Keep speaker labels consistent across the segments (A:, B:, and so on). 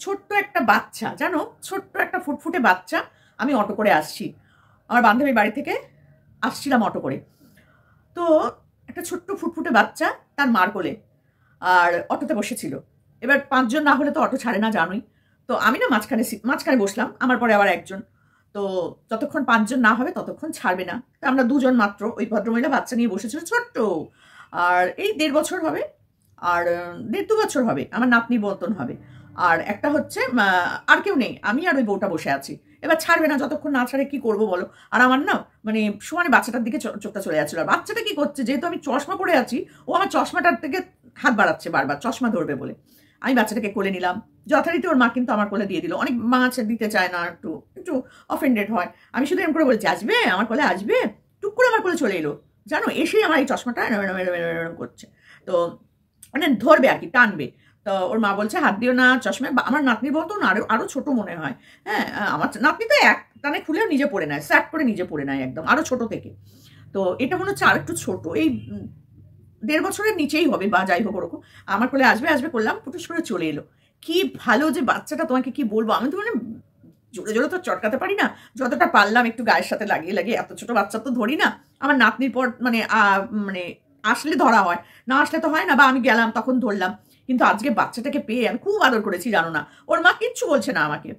A: ছোট্ট একটা বাচ্চা, জানো, ছোট্ট একটা ফুটফুটে বাচ্চা। আমি অটো করে আসছি, আমার বান্ধবীর বাড়ি থেকে আসছিলাম অটো করে। তো একটা ছোট্ট ফুটফুটে বাচ্চা তার মার কোলে, আর অটোতে বসেছিল। এবার 5 জন না হলে তো অটো ছাড়ে না, জানোই। তো আমি না মাঝখানে বসলাম, আমার পরে আবার একজন। তো যতক্ষণ 5 জন না হবে ততক্ষণ ছাড়বে না। তো আমরা 2 জন মাত্র, ওই ভদ্রমহিলা বাচ্চা নিয়ে বসেছিল ছোট্ট, আর এই 1.5 বছর হবে, আর 1.5-2 বছর হবে, আমার নাতনির মতন হবে। আর একটা হচ্ছে আর কেউ নেই, আমি আর ওই বউটা বসে আছি। এবার ছাড়বে না, যতক্ষণ না ছাড়ে কি করবো বলো। আর আমার না মানে সমানে বাচ্চাটার দিকে চোখটা চলে যাচ্ছিল। আর বাচ্চাটা কি করছে, যেহেতু আমি চশমা পরে আছি, ও আমার চশমাটার থেকে হাত বাড়াচ্ছে বারবার, চশমা ধরবে বলে। আমি বাচ্চাটাকে কোলে নিলাম, যথারীতি ওর মা কিন্তু আমার কোলে দিয়ে দিল। অনেক মা আছে দিতে চায় না, একটু একটু অফেন্ডেড হয়। আমি শুধু এরকম করে বলেছি, আসবে আমার কোলে, আসবে। টুক করে আমার কোলে চলে এলো, জানো, এসেই আমার এই চশমাটা এরম করছে। তো মানে ধরবে আর কি, টানবে। তো ওর মা বলছে হাত দিও না চশমায়। আমার নাতনির বলতো না, আরো আরো ছোট মনে হয়। হ্যাঁ, আমার নাতনি তো এক টানে খুলেও নিজে পড়ে নেয়, স্যাট করে নিজে পড়ে নেয় একদম, আরো ছোট থেকে। তো এটা মনে হচ্ছে আর একটু ছোট, এই 1.5 বছরের নিচেই হবে বা যাই হোক ওরকম। আমার কোলে আসবে আসবে করলাম, ফুটুস করে চলে এলো। কি ভালো যে বাচ্চাটা, তোমাকে কি বলবো। আমি তো মানে জোরে জোরে তো চটকাতে পারি না, যতটা পারলাম একটু গায়ের সাথে লাগিয়ে লাগিয়ে। এত ছোট বাচ্চা তো ধরি না। আমার নাতনির পর মানে মানে আসলে ধরা হয়, না আসলে তো হয় না, বা আমি গেলাম তখন ধরলাম। কিন্তু আজকে বাচ্চাটাকে পেয়ে আমি খুব আদর করেছি, জানো না। ওর মা কিচ্ছু বলছে না আমাকে।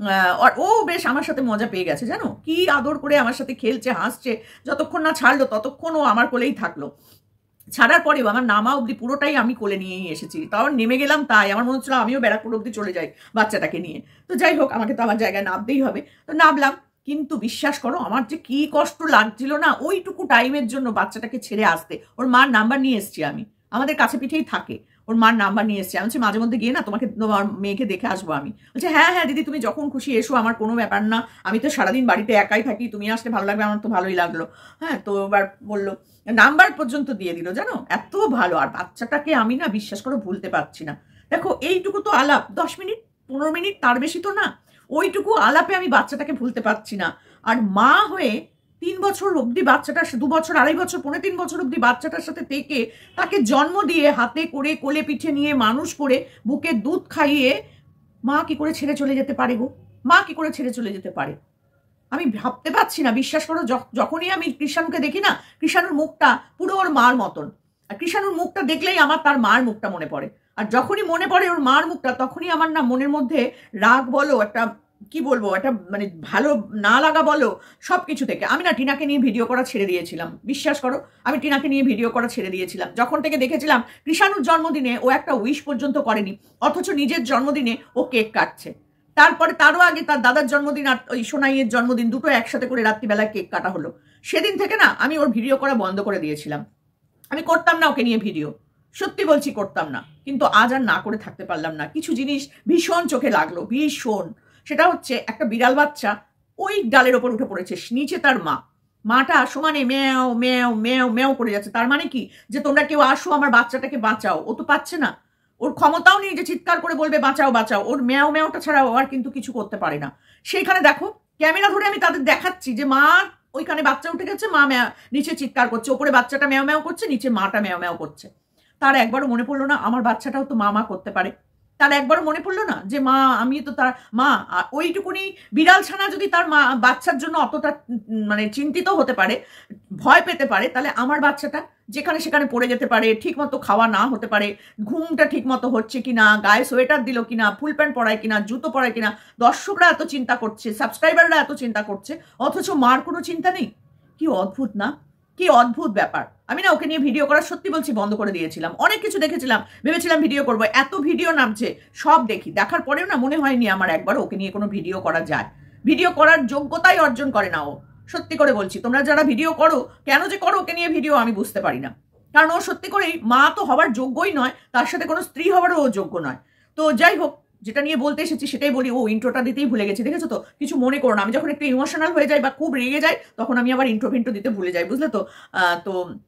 A: ও বেশ আমার সাথে মজা পেয়ে গেছে, জানো, কি আদর করে আমার সাথে খেলছে, হাসছে। যতক্ষণ না ছাড়লো ততক্ষণ ও আমার কোলেই থাকলো। ছাড়ার পরেও আমার নামা অবধি পুরোটাই আমি কোলে নিয়েই এসেছি। তাও নেমে গেলাম, তাই আমার মনে হচ্ছিল আমিও ব্যারাকপুর অবধি চলে যাই বাচ্চাটাকে নিয়ে। তো যাই হোক, আমাকে তো আমার জায়গায় নামতেই হবে। তো নামলাম, কিন্তু বিশ্বাস করো আমার যে কি কষ্ট লাগছিল না ওইটুকু টাইমের জন্য বাচ্চাটাকে ছেড়ে আসতে। ওর মার নাম্বার নিয়ে এসছি আমি, আমাদের কাছে পিঠেই থাকে। ওর মার নাম্বার নিয়ে এসছি। আমি বলছি মাঝে মধ্যে গিয়ে না তোমাকে, তোমার মেয়েকে দেখে আসবো আমি। বলছে হ্যাঁ হ্যাঁ দিদি, তুমি যখন খুশি এসো, আমার কোনো ব্যাপার না। আমি তো সারাদিন বাড়িতে একাই থাকি, তুমি আসলে ভালো লাগবে, আমার তো ভালোই লাগলো। হ্যাঁ, তো এবার বললো, নাম্বার পর্যন্ত দিয়ে দিল, জানো, এত ভালো। আর বাচ্চাটাকে আমি না বিশ্বাস করে ভুলতে পারছি না। দেখো এইটুকু তো আলাপ, 10 মিনিট 15 মিনিট, তার বেশি তো না। ওইটুকু আলাপে আমি বাচ্চাটাকে ভুলতে পারছি না। আর মা হয়ে 3 বছর অবধি বাচ্চাটার, 2 বছর 2.5 বছর 3.25 বছর অবধি বাচ্চাটার সাথে থেকে, তাকে জন্ম দিয়ে হাতে করে কোলে পিঠে নিয়ে মানুষ করে বুকে দুধ খাইয়ে, মা কি করে ছেড়ে চলে যেতে পারে গো? মা কি করে ছেড়ে চলে যেতে পারে? আমি ভাবতে পারছি না, বিশ্বাস করো। যখনই আমি কৃষাণুকে দেখি না, কৃষাণুর মুখটা পুরো ওর মার মতন। আর কৃষাণুর মুখটা দেখলেই আমার তার মার মুখটা মনে পড়ে। আর যখনই মনে পড়ে ওর মার মুখটা, তখনই আমার না মনের মধ্যে রাগ বলো, একটা কি বলবো, একটা মানে ভালো না লাগা বলো, সব কিছু থেকে আমি না টিনাকে নিয়ে ভিডিও করা ছেড়ে দিয়েছিলাম। বিশ্বাস করো, আমি টিনাকে নিয়ে ভিডিও করা ছেড়ে দিয়েছিলাম যখন থেকে দেখেছিলাম কৃষাণুর জন্মদিনে ও একটা উইশ পর্যন্ত করেনি, অথচ নিজের জন্মদিনে ও কেক কাটছে। তারপরে তারও আগে তার দাদার জন্মদিন আর ওই সোনাইয়ের জন্মদিন, দুটো একসাথে করে রাত্রিবেলায় কেক কাটা হলো। সেদিন থেকে না আমি ওর ভিডিও করা বন্ধ করে দিয়েছিলাম। আমি করতাম না ওকে নিয়ে ভিডিও, সত্যি বলছি করতাম না। কিন্তু আজ আর না করে থাকতে পারলাম না। কিছু জিনিস ভীষণ চোখে লাগলো, ভীষণ। সেটা হচ্ছে একটা বিড়াল বাচ্চা ওই ডালের ওপর উঠে পড়েছে, নিচে তার মা। মাটা সমানে ম্যাও ম্যাও ম্যাও ম্যাও করে যাচ্ছে। তার মানে কি, যে তোমরা কেউ আসো আমার বাচ্চাটাকে বাঁচাও। ও তো পাচ্ছে না, ওর ক্ষমতাও নেই যে চিৎকার করে বলবে বাঁচাও বাঁচাও। ওর ম্যাও ম্যাওটা ছাড়াও আর কিন্তু কিছু করতে পারে না। সেইখানে দেখো, ক্যামেরা ধরে আমি তাদের দেখাচ্ছি যে মা ওইখানে বাচ্চা উঠে গেছে, মা নিচে চিৎকার করছে, ওপরে বাচ্চাটা ম্যাও ম্যাও করছে, নিচে মাটা ম্যাও ম্যাও করছে। তার একবারও মনে পড়লো না আমার বাচ্চাটাও তো মা মা করতে পারে? তার একবারও মনে পড়লো না যে মা, আমি তো তার মা। ওইটুকুনি বিড়াল ছানা যদি তার মা বাচ্চার জন্য অতটা মানে চিন্তিত হতে পারে, ভয় পেতে পারে, তাহলে আমার বাচ্চাটা যেখানে সেখানে পড়ে যেতে পারে, ঠিক মতো খাওয়া না হতে পারে, ঘুমটা ঠিক মতো হচ্ছে কিনা, গায়ে সোয়েটার দিল কিনা, ফুল প্যান্ট পরায় কিনা, জুতো পরায় কিনা, দর্শকরা এত চিন্তা করছে, সাবস্ক্রাইবাররা এত চিন্তা করছে, অথচ মার কোনো চিন্তা নেই। কি অদ্ভুত না, কি অদ্ভুত ব্যাপার। আমি না ওকে নিয়ে ভিডিও করা, সত্যি বলছি, বন্ধ করে দিয়েছিলাম। অনেক কিছু দেখেছিলাম, ভেবেছিলাম ভিডিও করবো, এত ভিডিও নামছে, সব দেখি, দেখার পরেও না মনে হয়নি আমার একবার ওকে নিয়ে কোনো ভিডিও করা যায়। ভিডিও করার যোগ্যতাই অর্জন করে না ও। সত্যি করে বলছি, তোমরা যারা ভিডিও করো, কেন যে করো ওকে নিয়ে ভিডিও আমি বুঝতে পারি না। কারণ ও সত্যি করেই মা তো হবার যোগ্যই নয়, তার সাথে কোনো স্ত্রী হবারও ও যোগ্য নয়। তো যাই হোক, যেটা নিয়ে বলতে এসেছি সেটাই বলি। ও ইন্ট্রোটা দিতেই ভুলে গেছি, দেখেছো তো? কিছু মনে করো না, আমি যখন একটু ইমোশনাল হয়ে যাই বা খুব রেগে যাই, তখন আমি আবার ইন্ট্রো দিতে ভুলে যাই, বুঝলে তো? তো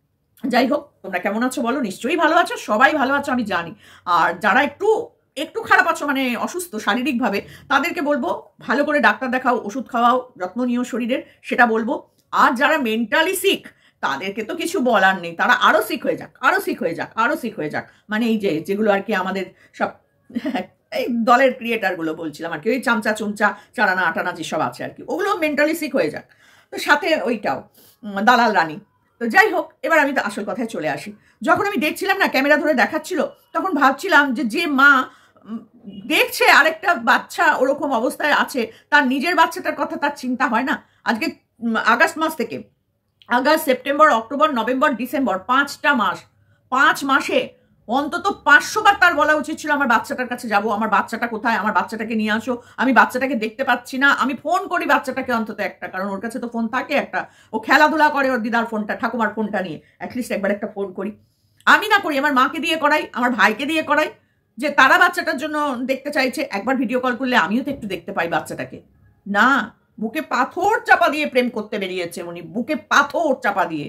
A: যাই হোক, তোমরা কেমন আছো বলো? নিশ্চয়ই ভালো আছো, সবাই ভালো আছো আমি জানি। আর যারা একটু একটু খারাপ আছো, মানে অসুস্থ শারীরিকভাবে, তাদেরকে বলবো ভালো করে ডাক্তার দেখাও, ওষুধ খাওয়াও, যত্ন নিও শরীরের, সেটা বলবো। আর যারা মেন্টালি সিক, তাদেরকে তো কিছু বলার নেই, তারা আরো সিক হয়ে যাক, আরো সিক হয়ে যাক, আরো সিক হয়ে যাক। মানে এই যে যেগুলো আর কি আমাদের সব এই দলের ক্রিয়েটারগুলো বলছিলাম আর কি, ওই চামচা চুমচা চারানা আটানা যেসব আছে আর কি, ওগুলো মেন্টালি সিক হয়ে যাক। তো সাথে ওইটাও দালাল রানী। তো যাই হোক, এবার আমি আসল কথায় চলে আসি। যখন আমি দেখছিলাম না ক্যামেরা ধরে দেখাচ্ছিল, তখন ভাবছিলাম যে মা দেখছে আরেকটা বাচ্চা ওরকম অবস্থায় আছে, তার নিজের বাচ্চাটার কথা তার চিন্তা হয় না? আজকে আগস্ট মাস থেকে, August, September, October, November, December, 5টা মাস, 5 মাসে অন্তত 500 বার তার বলা উচিত ছিল আমার বাচ্চাটার কাছে যাবো, আমার বাচ্চাটা কোথায়, আমার বাচ্চাটাকে নিয়ে আসো, আমি বাচ্চাটাকে দেখতে পাচ্ছি না। আমি ফোন করি বাচ্চাটাকে অন্তত একটা, কারণ ওর কাছে তো ফোন থাকে একটা, ও খেলাধুলা করে ওর দিদার ফোনটা, ঠাকুমার ফোনটা নিয়ে, অ্যাটলিস্ট একবার একটা ফোন করি। আমি না করি, আমার মাকে দিয়ে করাই, আমার ভাইকে দিয়ে করাই, যে তারা বাচ্চাটার জন্য দেখতে চাইছে, একবার ভিডিও কল করলে আমিও তো একটু দেখতে পাই বাচ্চাটাকে। না, বুকে পাথর চাপা দিয়ে প্রেম করতে বেরিয়েছে উনি, বুকে পাথর চাপা দিয়ে।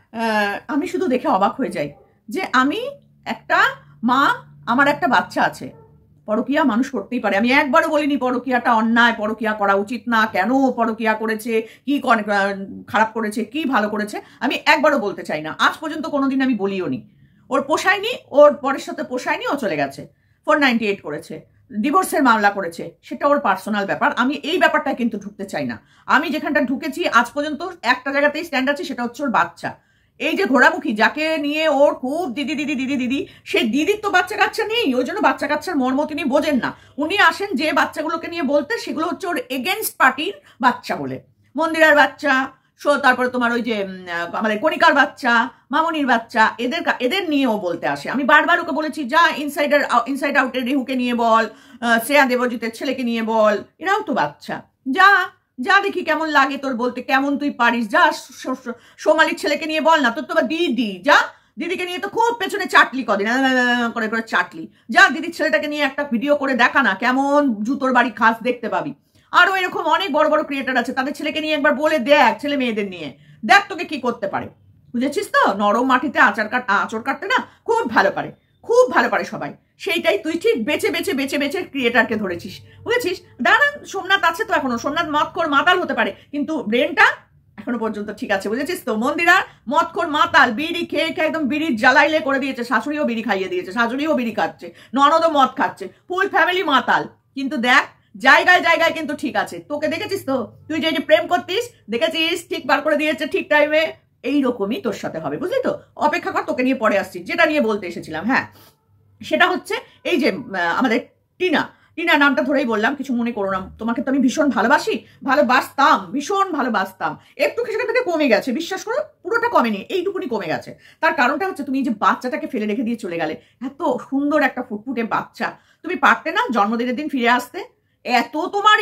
A: আমি শুধু দেখে অবাক হয়ে যাই যে আমি একটা মা, আমার একটা বাচ্চা আছে, পরকিয়া মানুষ করতেই পারে। আমি একবারও বলিনি পরকিয়াটা অন্যায়, পরকিয়া করা উচিত না, কেন পরকিয়া করেছে, কি খারাপ করেছে, কি ভালো করেছে, আমি একবারও বলতে চাই না। আজ পর্যন্ত কোনোদিন আমি বলিও নি। ওর পোষায়নি, ওর পরের সাথে পোষায়নি, ও চলে গেছে, 498 করেছে, ডিভোর্সের মামলা করেছে, সেটা ওর পার্সোনাল ব্যাপার। আমি এই ব্যাপারটা কিন্তু ঢুকতে চাই না। আমি যেখানটা ঢুকেছি আজ পর্যন্ত একটা জায়গাতেই স্ট্যান্ড আছে, সেটা হচ্ছে ওর বাচ্চা। এই যে ঘোড়ামুখী, যাকে নিয়ে ওর খুব দিদি দিদি দিদি দিদি, সেই দিদির তো বাচ্চা কাচ্চা নেই, ওই জন্য বাচ্চা কাচ্চার মর্ম তিনি বোঝেন না। উনি আসেন যে বাচ্চাগুলোকে নিয়ে বলতে, সেগুলো হচ্ছে ওর এগেনস্ট পার্টির বাচ্চা বলে, মন্দিরার বাচ্চা, তারপরে তোমার ওই যে আমাদের কণিকার বাচ্চা, মামনির বাচ্চা, এদের নিয়ে ও বলতে আসে। আমি বারবার ওকে বলেছি, যা ইনসাইড আউটের রেহুকে নিয়ে বল, শ্রেয়া দেবজিতের ছেলেকে নিয়ে বল, এরাও তো বাচ্চা, যা যা দেখি কেমন লাগে তোর বলতে, কেমন তুই পারিস, যা সোমালির ছেলেকে নিয়ে বল না, তোর তো দিদি, যা দিদিকে নিয়ে তো খুব পেছনে চাটলি কদিন করে করে চাটলি, যা দিদির ছেলেটাকে নিয়ে একটা ভিডিও করে দেখা না, কেমন জুতোর বাড়ি খাস দেখতে পাবি। আরো এরকম অনেক বড় বড় ক্রিয়েটার আছে, তাদের ছেলেকে নিয়ে একবার বলে দেখ, ছেলে মেয়েদের নিয়ে দেখ তোকে কি করতে পারে। বুঝেছিস তো? নরম মাটিতে আঁচড় কাটতে না খুব ভালো পারে, খুব ভালো পারে সবাই। সেইটাই তুই ঠিক বেছে বেছে বেছে বেছে ক্রিয়েটারকে ধরেছিস, বুঝেছিস? দাঁড়ান, সোমনাথ আছে তো এখনো, সোমনাথ মদখোর মাতাল হতে পারে, কিন্তু ব্রেনটা এখনো পর্যন্ত ঠিক আছে, বুঝেছিস তো? মন্দিরা মদখোর মাতাল, বিড়ি খেয়ে খেয়ে একদম বিড়ির জ্বালাইলে করে দিয়েছে, শাশুড়িও বিড়ি খাইয়ে দিয়েছে, শাশুড়িও বিড়ি খাচ্ছে, ননদও মদ খাচ্ছে, ফুল ফ্যামিলি মাতাল। কিন্তু দেখ, জায়গায় জায়গায় কিন্তু ঠিক আছে। তোকে দেখেছিস তো, তুই যে প্রেম করতিস, দেখেছিস ঠিক বার করে দিয়েছে ঠিক টাইমে। এইরকমই তোর সাথে হবে, বুঝলি তো? অপেক্ষা কর, তোকে নিয়ে পরে আসছি। যেটা নিয়ে বলতে এসেছিলাম, হ্যাঁ, সেটা হচ্ছে এই যে আমাদের টিনা নামটা ধরেই বললাম, কিছু মনে করো না, তোমাকে তো আমি ভীষণ ভালোবাসতাম, ভীষণ ভালোবাসতাম। একটু সেখান থেকে কমে গেছে, বিশ্বাস করো, পুরোটা কমেনি, এইটুকুনি কমে গেছে। তার কারণটা হচ্ছে তুমি যে বাচ্চাটাকে ফেলে রেখে দিয়ে চলে গেলে, এত সুন্দর একটা ফুটফুটে বাচ্চা, তুমি পারতে না জন্মদিনের দিন ফিরে আসতে? এত তোমার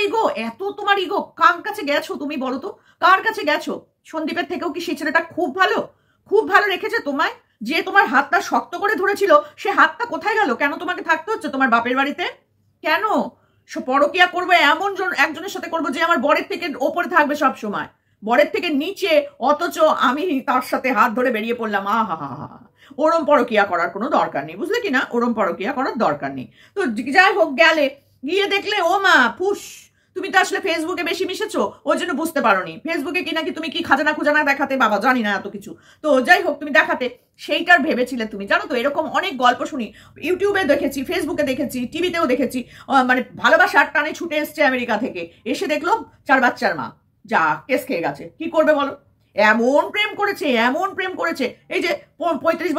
A: ইগো, কার কাছে গেছো তুমি বলো তো? কার কাছে গেছো? সন্দীপের থেকেও কি সেই ছেলেটা খুব ভালো রেখেছে তোমায়? যে তোমার হাতটা শক্ত করে ধরেছিল, সে হাতটা কোথায় গেল? কেন তোমাকে থাকতে হচ্ছে তোমার বাপের বাড়িতে? কেন পরকিয়া করবো এমন একজনের সাথে করবো যে আমার বরের থেকে ওপরে থাকবে সব সময়, বরের থেকে নিচে, অথচ আমি তার সাথে হাত ধরে বেরিয়ে পড়লাম? আহা হা হা, ওরম পরকিয়া করার কোনো দরকার নেই, বুঝলে কি না? ওরম পরকিয়া করার দরকার নেই। তো যাই হোক, গেলে গিয়ে দেখলে ও মা ফুস, তুমি তো আসলে ফেসবুকে বেশি মিশেছো, ওই জন্য বুঝতে পারোনি। ফেসবুকে কি নাকি তুমি কি খাজানা দেখাতে, বাবা জানি না এত কিছু। তো যাই হোক, তুমি দেখাতে, সেইটার ভেবেছিলে তুমি। জানো তো, এরকম অনেক গল্প শুনি, ইউটিউবে দেখেছি, ফেসবুকে দেখেছি, টিভিতেও দেখেছি, মানে ভালোবাসার টানে ছুটে এসছে আমেরিকা থেকে, এসে দেখলো 4 বাচ্চার মা, যা কেস খেয়ে গেছে। কি করবে বলো? এমন প্রেম করেছে। এই যে 45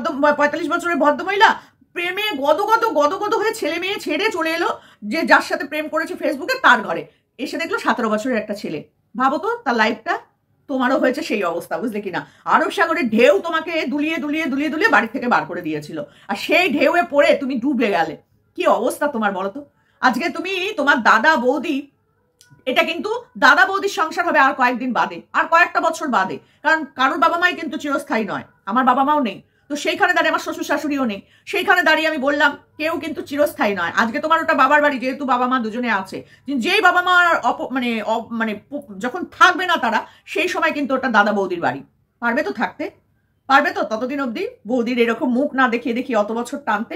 A: বছরের ভদ্রমহিলা প্রেমে গদগদ হয়ে ছেলে মেয়ে ছেড়ে চলে এলো, যে যার সাথে প্রেম করেছে ফেসবুকে তার ঘরে, এসে দেখলো 17 বছরের একটা ছেলে। ভাবো তো তার লাইফটা। তোমারও হয়েছে সেই অবস্থা, বুঝলে কিনা? আরব সাগরের ঢেউ তোমাকে দুলিয়ে বাড়ি থেকে বার করে দিয়েছিল, আর সেই ঢেউয়ে পড়ে তুমি ডুবে গেলে। কি অবস্থা তোমার বলো তো? আজকে তুমি তোমার দাদা বৌদি, এটা কিন্তু দাদা বৌদির সংসার হবে আর কয়েকদিন বাদে, আর কয়েকটা বছর বাদে, কারণ কারোর বাবা মাই কিন্তু চিরস্থায়ী নয়। আমার বাবা মাও নেই, তো সেইখানে দাঁড়িয়ে আমার শ্বশুর শাশুড়িও নেই, সেইখানে দাঁড়িয়ে আমি বললাম কেউ কিন্তু চিরস্থায়ী নয়। আজকে তোমার ওটা বাবার বাড়ি, যেহেতু বাবা মা দুজনে আছে, যেই বাবা মা মানে যখন থাকবে না তারা, সেই সময় কিন্তু ওটা দাদা বৌদির বাড়ি। পারবে তো থাকতে? পারবে তো ততদিন অবধি বৌদির এরকম মুখ না দেখিয়ে অত বছর টানতে?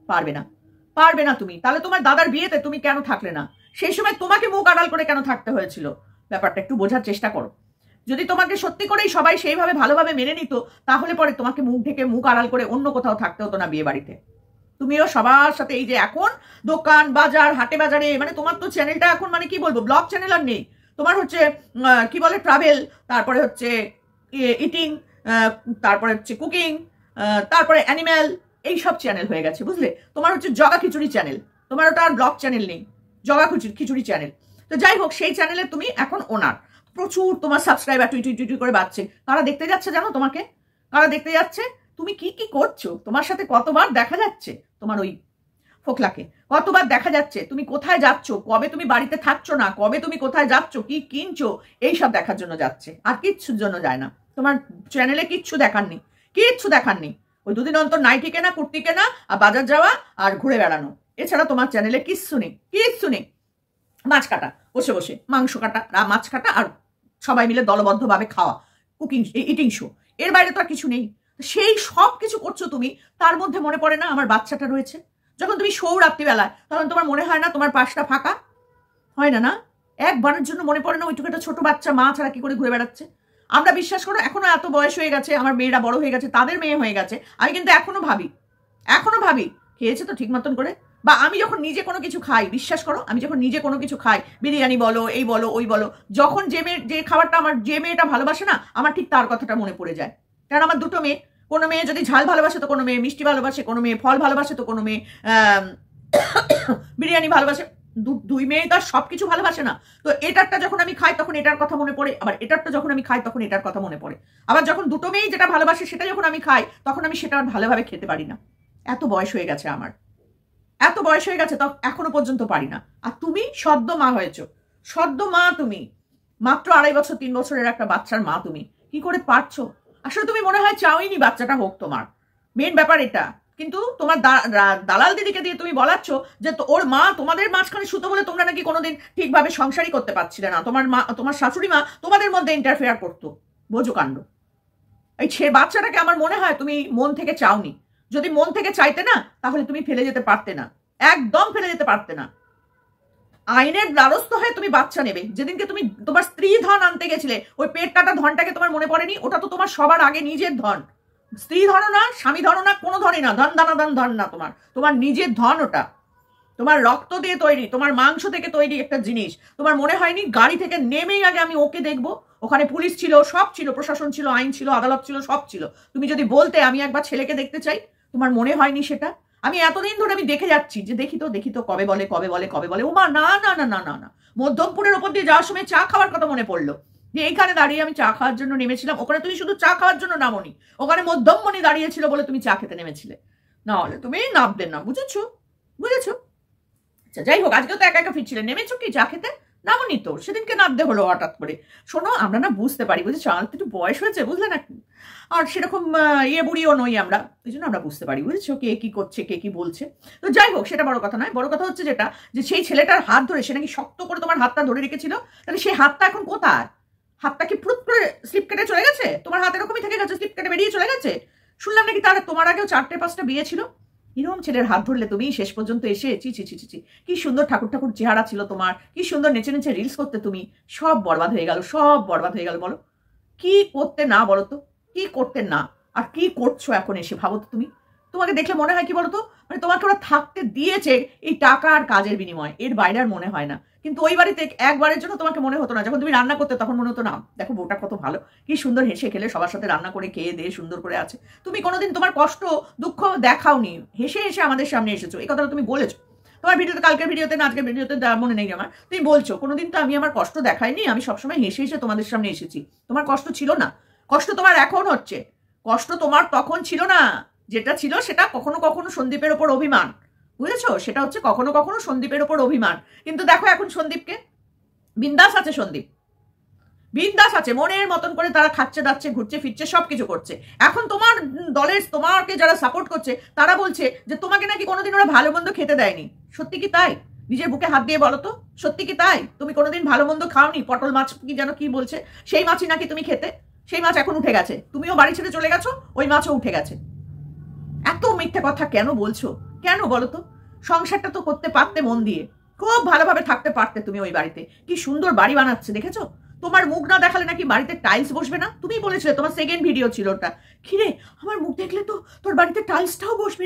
A: পারবে না তুমি। তাহলে তোমার দাদার বিয়েতে তুমি কেন থাকলে না? সেই সময় তোমাকে মুখ আড়াল করে কেন থাকতে হয়েছিল? ব্যাপারটা একটু বোঝার চেষ্টা করো। যদি তোমাকে সত্যি করেই সবাই সেইভাবে ভালোভাবে মেনে নিত, তাহলে পরে তোমাকে মুখ ঢেকে মুখ আড়াল করে অন্য কোথাও থাকতে হতো না বিয়ে বাড়িতে। তুমিও সবার সাথে এই যে এখন দোকান বাজার হাটে বাজারে, মানে তোমার তো চ্যানেলটা এখন মানে কি বলবো, ব্লগ চ্যানেল আর নেই তোমার, হচ্ছে কি বলে ট্রাভেল, তারপরে হচ্ছে ইটিং, তারপরে হচ্ছে কুকিং, তারপরে অ্যানিম্যাল, এই সব চ্যানেল হয়ে গেছে, বুঝলে? তোমার হচ্ছে জগা খিচুড়ি চ্যানেল, তোমার ওটা আর ব্লগ চ্যানেল নেই, জগা খিচুড়ি চ্যানেল। তো যাই হোক, সেই চ্যানেলে তুমি এখন ওনার, প্রচুর তোমার সাবস্ক্রাইবার টুই টুই টুই করে বাড়ছে। কারা দেখতে যাচ্ছে জানো তোমাকে? কারা দেখতে যাচ্ছে? তুমি কি কি করছো, তোমার সাথে কতবার দেখা যাচ্ছে তোমার ওই ফোকলাকে, কতবার দেখা যাচ্ছে তুমি কোথায় যাচ্ছ, কবে তুমি বাড়িতে থাকছো না, কবে তুমি কোথায় যাচ্ছ, কি কিনছো, এইসব দেখার জন্য যাচ্ছে, আর কিচ্ছুর জন্য যায় না। তোমার চ্যানেলে কিচ্ছু দেখার নেই, কিচ্ছু দেখার নেই। ওই দুদিন অন্তর নাইটি কেনা, কুর্তি কেনা, আর বাজার যাওয়া, আর ঘুরে বেড়ানো, এছাড়া তোমার চ্যানেলে কিচ্ছু নেই, কিচ্ছু নেই। মাছ কাটা, বসে বসে মাংস কাটা, মাছ কাটা, আর সবাই মিলে দলবদ্ধভাবে খাওয়া, কুকিং, ইটিং শো, এর বাইরে তো আর কিছু নেই। সেই সব কিছু করছো তুমি, তার মধ্যে মনে পড়ে না আমার বাচ্চাটা রয়েছে? যখন তুমি শো রাত্রিবেলায়, তখন তোমার মনে হয় না তোমার পাশটা ফাঁকা? হয় না? না, একবারের জন্য মনে পড়ে না ওইটুকু একটা ছোট বাচ্চা মা ছাড়া কি করে ঘুরে বেড়াচ্ছে? আমরা বিশ্বাস করো, এখনো এত বয়স হয়ে গেছে, আমার মেয়েরা বড় হয়ে গেছে, তাদের মেয়ে হয়ে গেছে, আমি কিন্তু এখনো ভাবি খেয়েছে তো ঠিক মতন করে? বা আমি যখন নিজে কোনো কিছু খাই, বিশ্বাস করো, আমি যখন নিজে কোনো কিছু খাই, বিরিয়ানি বলো, এই বলো, ওই বলো, যখন যে খাবারটা আমার যে মেয়েটা ভালোবাসে না, আমার ঠিক তার কথাটা মনে পড়ে যায়। কারণ আমার দুটো মেয়ে, কোনো মেয়ে যদি ঝাল ভালোবাসে তো কোনো মেয়ে মিষ্টি ভালোবাসে, কোনো মেয়ে ফল ভালোবাসে তো কোনো মেয়ে বিরিয়ানি ভালোবাসে। দুই মেয়ে তো আর সবকিছু ভালোবাসে না। তো এটারটা যখন আমি খাই তখন এটার কথা মনে পড়ে, আবার এটারটা যখন আমি খাই তখন এটার কথা মনে পড়ে। আবার যখন দুটো মেয়ে যেটা ভালোবাসে সেটা যখন আমি খাই, তখন আমি সেটা আর ভালোভাবে খেতে পারি না। এত বয়স হয়ে গেছে আমার, এত বয়স হয়ে গেছে, তখন এখনো পর্যন্ত পারি না। আর তুমি সদ্য মা হয়েছো, সদ্য মা তুমি, মাত্র 2.5 বছর 3 বছরের একটা বাচ্চার মা, তুমি কি করে পারছো? আসলে তুমি মনে হয় চাওইনি বাচ্চাটা হোক তোমার, মেন ব্যাপার এটা। কিন্তু তোমার দালাল দিদিকে দিয়ে তুমি বলাচ্ছ যে ওর মা তোমাদের মাঝখানে সুতো বলে তোমরা নাকি কোনোদিন ঠিকভাবে সংসারই করতে পারছিলে না, তোমার শাশুড়ি মা তোমাদের মধ্যে ইন্টারফেয়ার করতো। বোঝো কাণ্ড। এই বাচ্চাটাকে আমার মনে হয় তুমি মন থেকে চাওনি। যদি মন থেকে চাইতে না, তাহলে তুমি ফেলে যেতে পারতে না, একদম ফেলে যেতে পারতে না। আইনের দ্বারস্থ হয়ে তুমি বাচ্চা নেবে। যেদিনকে তুমি তোমার স্ত্রী ধন আনতে গেছিলে, ওই পেট কাটা ধনটাকে তোমার মনে পড়েনি? ওটা তো তোমার সবার আগে নিজের ধন। স্ত্রী ধনও না, স্বামী ধনও না, কোনো ধনই না, ধন দানা দান ধন না, তোমার নিজের ধন ওটা। তোমার রক্ত দিয়ে তৈরি, তোমার মাংস থেকে তৈরি একটা জিনিস। তোমার মনে হয়নি গাড়ি থেকে নেমেই আগে আমি ওকে দেখবো? ওখানে পুলিশ ছিল, সব ছিল, প্রশাসন ছিল, আইন ছিল, আদালত ছিল, সব ছিল। তুমি যদি বলতে আমি একবার ছেলেকে দেখতে চাই, তোমার মনে হয়নি সেটা? আমি এতদিন ধরে আমি দেখে যাচ্ছি যে দেখি তো কবে বলে। ও মা, না না না না না না, মধ্যমপুরের ওপর দিয়ে যাওয়ার সময় চা খাওয়ার কথা মনে পড়লো যে এইখানে দাঁড়িয়ে আমি চা খাওয়ার জন্য নেমেছিলাম। ওখানে তুমি শুধু চা খাওয়ার জন্য নামনি, ওখানে মধ্যমমণি দাঁড়িয়েছিল বলে তুমি চা খেতে নেমেছিলে, না হলে তুমি নামবে না। বুঝেছো? যাই হোক, আজকে তো একা একা ফিরছিলে, নেমেছো কি চা খেতে? নামনি তো, সেদিনকে নামতে হলো হঠাৎ করে। শোনো, আমরা না বুঝতে পারি, বুঝেছো, আমার একটু বয়স হয়েছে, বুঝলে না, আর সেরকম বুড়িও নই আমরা, ওই জন্য আমরা বুঝতে পারি, বুঝেছো, কে কি করছে, কে কি বলছে। তো যাই হোক, সেটা বড় কথা নয়। বড় কথা হচ্ছে যেটা, যে সেই ছেলেটার হাত ধরে সে নাকি শক্ত করে তোমার হাতটা ধরে রেখেছিল, তাহলে সেই হাতটা এখন কোথায়? হাতটা কি ফুট করে স্লিপ কেটে চলে গেছে? তোমার হাত এরকমই থেকে গেছে, স্লিপ কেটে বেরিয়ে চলে গেছে? শুনলাম নাকি তোমার আগেও 4-5টা বিয়ে ছিল। এরকম ছেলের হাত ধরলে তুমি শেষ পর্যন্ত এসে চি কি সুন্দর ঠাকুর চেহারা ছিল তোমার, কি সুন্দর নেচে নেচে রিলস করতে তুমি, সব বরবাদ হয়ে গেল, বলো কি করতে না, বলো তো কি করতে না, আর কি করছো এখন এসে? ভাবো তো তুমি, তোমাকে দেখলে মনে হয় কি বলতো, মানে তোমাকে ওরা থাকতে দিয়েছে এই টাকা আর কাজের বিনিময়, এর বাইরে আর মনে হয় না। কিন্তু ওই বাড়িতে একবারের জন্য তোমাকে মনে হতো না, যখন তুমি রান্না করতে তখন মনে হতো না, দেখো বউটা কত ভালো, কি সুন্দর হেসে খেলে সবার সাথে রান্না করে খেয়ে দিয়ে সুন্দর করে আছে। তুমি কোনোদিন তোমার কষ্ট দুঃখ দেখাওনি, হেসে হেসে আমাদের সামনে এসেছো, এই কথাটা তুমি বলেছো তোমার ভিডিওতে, কালকের ভিডিওতে না আজকের ভিডিওতে, মনে নেই আমার, তুমি বলছো কোনোদিন তো আমি আমার কষ্ট দেখাইনি, আমি সবসময় হেসে হেসে তোমাদের সামনে এসেছি। তোমার কষ্ট ছিল না, কষ্ট তোমার এখন হচ্ছে। কষ্ট তোমার তখন ছিল না, যেটা ছিল সেটা কখনো কখনো সন্দীপের ওপর অভিমান, বুঝেছো, সেটা হচ্ছে কখনো কখনো সন্দীপের ওপর অভিমান। কিন্তু দেখো এখন সন্দীপকে, বিন্দাস আছে সন্দীপ, বিন্দাস আছে, মনের মতন করে তারা খাচ্ছে দাচ্ছে, ঘুরছে ফিরছে, সবকিছু করছে। এখন তোমার দলের, তোমাকে যারা সাপোর্ট করছে তারা বলছে যে তোমাকে নাকি কোনোদিন ওরা ভালো মন্দ খেতে দেয়নি। সত্যি কি তাই? নিজের বুকে হাত দিয়ে বলো তো, সত্যি কি তাই? তুমি কোনোদিন ভালো মন্দ খাওনি? পটল মাছ কি যেন কি বলছে, সেই মাছই নাকি তুমি খেতে, সেই মাছ এখন উঠে গেছে, তুমিও বাড়ি ছেড়ে চলে গেছো, ওই মাছও উঠে গেছে। এত মিথ্যে কথা কেন বলছো, কেন বলো তো? সংসারটা তো করতে পারতে মন দিয়ে, খুব ভালোভাবে থাকতে পারতে তুমি ওই বাড়িতে। কি সুন্দর বাড়ি বানাচ্ছে দেখেছো? তোমার মুখ না দেখালে নাকি বাড়িতে টাইলস বসবে না, তুমি বলেছিলে, তোমার সেকেন্ড ভিডিও ছিল ওটা। কিরে, আমার মুখ দেখলে তো তোর বাড়িতে টাইলসটাও বসবে না?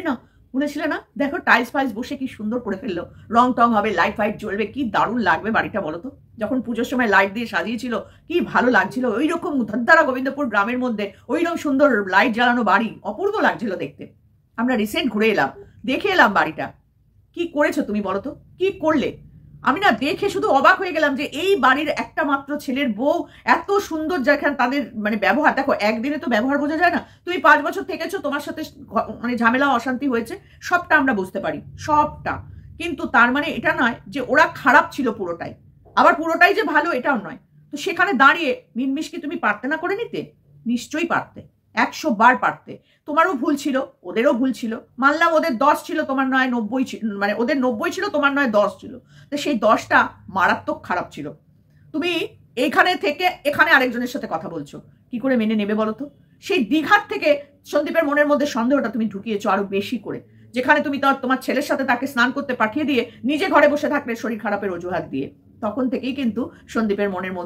A: বলেছিলে না, দেখো টাইলস ফাইলস বসে কি সুন্দর করে ফেললো, রং টং হবে, লাইট ফাইট জ্বলবে, কি দারুণ লাগবে বাড়িটা বলো তো। যখন পুজোর সময় লাইট দিয়ে সাজিয়েছিল কি ভালো লাগছিল, ওই রকম ধদ্দারা গোবিন্দপুর গ্রামের মধ্যে ওই রকম সুন্দর লাইট জ্বালানো বাড়ি, অপূর্ব লাগছিল দেখতে। আমরা রিসেন্ট ঘুরে এলাম, দেখে এলাম বাড়িটা। কি করেছো তুমি বলো তো, কি করলে? আমি না দেখে শুধু অবাক হয়ে গেলাম যে এই বাড়ির একটা মাত্র ছেলের বউ এত সুন্দর, যেখানে তাদের মানে ব্যবহার, দেখো একদিনে তো ব্যবহার বোঝা যায় না। তুমি 5 বছর থেকেছো, তোমার সাথে মানে ঝামেলা অশান্তি হয়েছে, সবটা আমরা বুঝতে পারি, সবটা। কিন্তু তার মানে এটা নয় যে ওরা খারাপ ছিল পুরোটাই, আবার পুরোটাই যে ভালো এটাও নয়। তো সেখানে দাঁড়িয়ে মিনমিশ কি তুমি পারতে না করে নিতে? নিশ্চয়ই পারতে, 100 বার পারতে। তোমারও ভুল ছিল, ওদেরও ভুল ছিল, মানলাম ওদের 10 ছিল, তোমার নয় 90 ছিল, মানে ওদের 90 ছিল, তোমার নয় 10 ছিল। তো সেই 10টা মারাত্মক খারাপ ছিল। তুমি এইখানে থেকে এখানে আরেকজনের সাথে কথা বলছো, কি করে মেনে নেবে বলো তো? সেই দীঘার থেকে সন্দীপের মনের মধ্যে সন্দেহটা তুমি ঢুকিয়েছো আরো বেশি করে, যেখানে তুমি তোমার ছেলের সাথে তাকে স্নান করতে পাঠিয়ে দিয়ে নিজে ঘরে বসে থাকলে শরীর খারাপের অজুহাত দিয়ে। তখন থেকেই কিন্তু সন্দীপের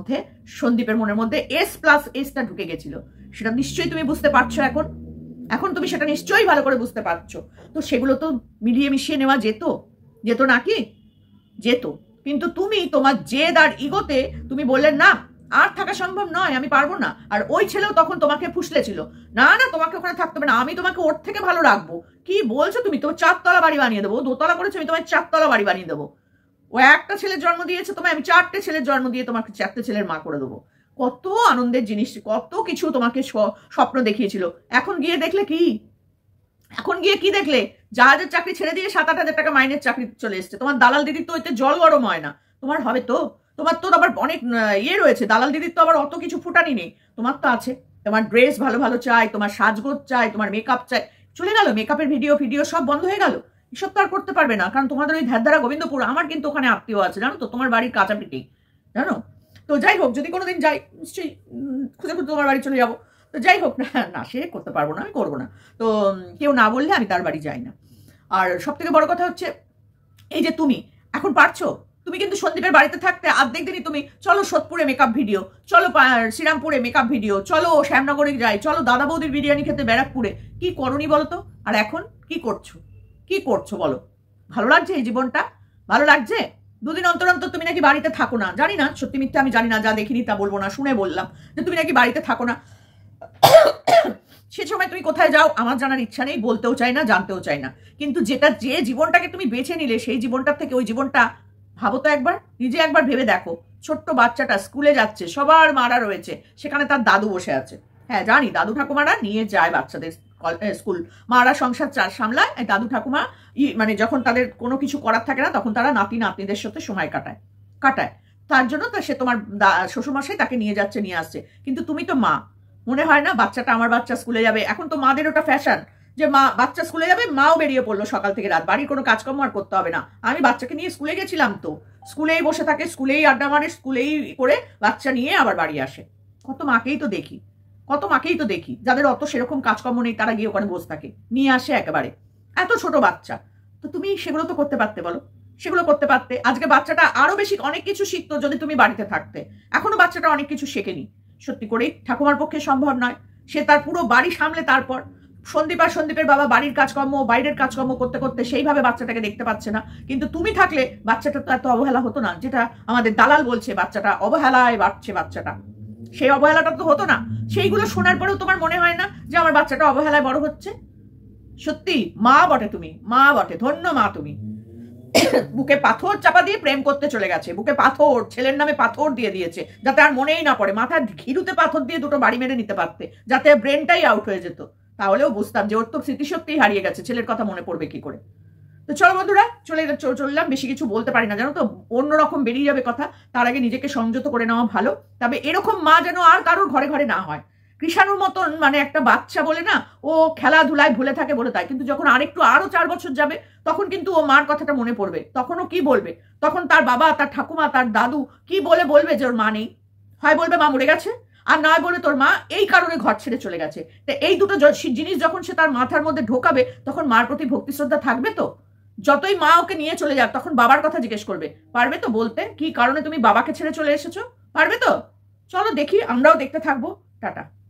A: মনের মধ্যে S+S ঢুকে গেছিল। সেটা নিশ্চয়ই তুমি বুঝতে পারছো এখন, এখন তুমি সেটা নিশ্চয়ই ভালো করে বুঝতে পারছো। তো সেগুলো তো মিলিয়ে মিশিয়ে নেওয়া যেত নাকি? যেত। কিন্তু তুমি তোমার জেদ আর ইগোতে তুমি বললে না, আর থাকা সম্ভব নয়, আমি পারবো না। আর ওই ছেলেও তখন তোমাকে ফুসলেছিল, না না তোমাকে ওখানে থাকতে হবে না, আমি তোমাকে ওর থেকে ভালো রাখবো। কি বলছো তুমি? তোমার 4 তলা বাড়ি বানিয়ে দেবো, 2 তলা করেছো, আমি তোমার 4 তলা বাড়ি বানিয়ে দেবো। ও একটা ছেলের জন্ম দিয়েছে তোমায়, আমি 4টে ছেলের জন্ম দিয়ে তোমাকে 4টে ছেলের মা করে দেবো। কত আনন্দের জিনিস, কত কিছু তোমাকে স্বপ্ন দেখিয়েছিল। এখন গিয়ে দেখলে কি? এখন গিয়ে কি দেখলে? জাহাজের চাকরি ছেড়ে দিয়ে 7-8 হাজার টাকা মাইনের চাকরি চলে এসছে। তোমার দালাল দিদির তো ওইতে জল গরম হয় না। তোমার হবে তো? তোমার তো আবার অনেক ইয়ে রয়েছে, দালাল দিদির তো আবার অত কিছু ফুটানি নেই, তোমার তো আছে। তোমার ড্রেস ভালো ভালো চাই, তোমার সাজগোজ চাই, তোমার মেকআপ চাই, চলে গেল মেকআপের ভিডিও সব বন্ধ হয়ে গেল। এসব তো আর করতে পারবে না, কারণ তোমাদের ওই ধ্যারধারা গোবিন্দপুর, আমার কিন্তু ওখানে আত্মীয় আছে জানো তো, তোমার বাড়ির কাঁচাপিটি, জানো তো। যাই হোক, যদি কোনোদিন যাই নিশ্চয়ই খুঁজে খুঁজে তোমার বাড়ি চলে যাবো। তো যাই হোক, না সে করতে পারবো না, আমি করবো না। তো কেউ না বললে আমি তার বাড়ি যাই না। আর সব থেকে বড় কথা হচ্ছে, এই যে তুমি এখন পারছো, তুমি কিন্তু সন্দীপের বাড়িতে থাকতে অর্ধেক দিনই তুমি চলো সোদপুরে মেকআপ ভিডিও, চলো শ্রীরামপুরে মেকআপ ভিডিও, চলো শ্যামনগরে যাই, চলো দাদা বৌদির বিরিয়ানি খেতে ব্যারাকপুরে। কি করনি বলো তো? আর এখন কি করছো বলো? ভালো লাগছে এই জীবনটা? ভালো লাগছে? 2 দিন অন্তর অন্তর তুমি নাকি বাড়িতে থাকো না, জানি না সত্যি মিথ্যা আমি জানি না, যা দেখিনি তা বলবো না, শুনে বললাম যে তুমি নাকি বাড়িতে থাকো না। সে সময় তুমি কোথায় যাও আমার জানার ইচ্ছা নেই, বলতেও চাই না, জানতেও চাই না। কিন্তু যে জীবনটাকে তুমি বেছে নিলে, সেই জীবনটার থেকে ওই জীবনটা ভাবো তো একবার, নিজে একবার ভেবে দেখো। ছোট্ট বাচ্চাটা স্কুলে যাচ্ছে, সবার মারা রয়েছে, সেখানে তার দাদু বসে আছে। হ্যাঁ জানি, দাদু ঠাকুমারা নিয়ে যায় বাচ্চাদের স্কুল, মারা সংসার সামলায়, দাদু ঠাকুমা মানে যখন তাদের কোনো কিছু করার থাকে না, তখন তারা নাতি নাতনিদের সাথে সময় কাটায়। তার জন্য তো সে তোমার শ্বশুরমশাই তাকে নিয়ে যাচ্ছে, নিয়ে আসছে। কিন্তু তুমি তো মা, মনে হয় না বাচ্চাটা, আমার বাচ্চা স্কুলে যাবে। এখন তো মাদের ওটা ফ্যাশন যে মা বাচ্চা স্কুলে যাবে, মাও বেরিয়ে পড়লো সকাল থেকে রাত, বাড়ির কোনো কাজকর্ম আর করতে হবে না। আমি বাচ্চাকে নিয়ে স্কুলে গেছিলাম, তো স্কুলেই বসে থাকে, স্কুলেই আড্ডা মারে, স্কুলেই করে বাচ্চা নিয়ে আবার বাড়ি আসে। কত মাকেই তো দেখি যাদের অত সেরকম কাজকর্ম নেই, তারা গিয়ে ওখানে বসে থাকে, নিয়ে আসে একেবারে এত ছোট বাচ্চা। তো তুমি সেগুলো তো করতে পারতে, বলো? সেগুলো করতে পারতে। আজকে বাচ্চাটা আরো বেশি অনেক কিছু শিখতো যদি তুমি বাড়িতে থাকতে। এখনো বাচ্চাটা অনেক কিছু শেখেনি, সত্যি করেই ঠাকুমার পক্ষে সম্ভব নয়। সে তার পুরো বাড়ি সামলে, তারপর সন্দীপের বাবা বাড়ির কাজকর্ম, বাইরের কাজকর্ম করতে করতে সেইভাবে বাচ্চাটাকে দেখতে পাচ্ছে না। কিন্তু তুমি থাকলে বাচ্চাটা তো এত অবহেলা হতো না, যেটা আমাদের দালাল বলছে বাচ্চাটা অবহেলায় বাড়ছে বাচ্চাটা, সেই অবহেলাটা তো হতো না। সেইগুলো শোনার পরেও তোমার মনে হয় না যে আমার বাচ্চাটা অবহেলায় বড় হচ্ছে? সত্যি মা বটে তুমি, মা বটে, ধন্য মা তুমি। বুকে পাথর চাপা দিয়ে প্রেম করতে চলে গেছে, বুকে পাথর, ছেলের নামে পাথর দিয়ে দিয়েছে, যাতে আর মনেই না পড়ে। মাথার ঘিরুতে পাথর দিয়ে 2টো বাড়ি মেরে নিতে পারতে, যাতে ব্রেনটাই আউট হয়ে যেত। তাহলেও বুঝতাম যে ওর তো স্মৃতিশক্তিই হারিয়ে গেছে, ছেলের কথা মনে পড়বে কি করে। তো চলো বন্ধুরা, চললাম, বেশি কিছু বলতে পারি না জানো তো, অন্যরকম বেরিয়ে যাবে কথা। তার আগে নিজেকে সংযত করে নেওয়া ভালো। তবে এরকম মা যেন আর কারোর ঘরে ঘরে না হয়। কৃষাণুর মতন মানে একটা বাচ্চা বলে না, ও খেলাধুলায় ভুলে থাকে বলে তাই, কিন্তু যখন আরো 4 বছর যাবে, তখন কিন্তু ও মার কথাটা মনে পড়বে। তখনও কি বলবে? তখন তার বাবা, তার ঠাকুমা, তার দাদু কি বলবে যে ওর মা নেই? হয় বলবে মা মরে গেছে, আর নয় বলে তোর মা এই কারণে ঘর ছেড়ে চলে গেছে। তো এই দুটো জিনিস যখন সে তার মাথার মধ্যে ঢোকাবে, তখন মার প্রতি ভক্তি শ্রদ্ধা থাকবে তো? যতই মা ওকে নিয়ে চলে যাক, তখন বাবার কথা জিজ্ঞেস করবে, পারবে তো বলতে কি কারণে তুমি বাবাকে ছেড়ে চলে এসেছো? পারবে তো? চলো দেখি, আমরাও দেখতে থাকবো। টাটা।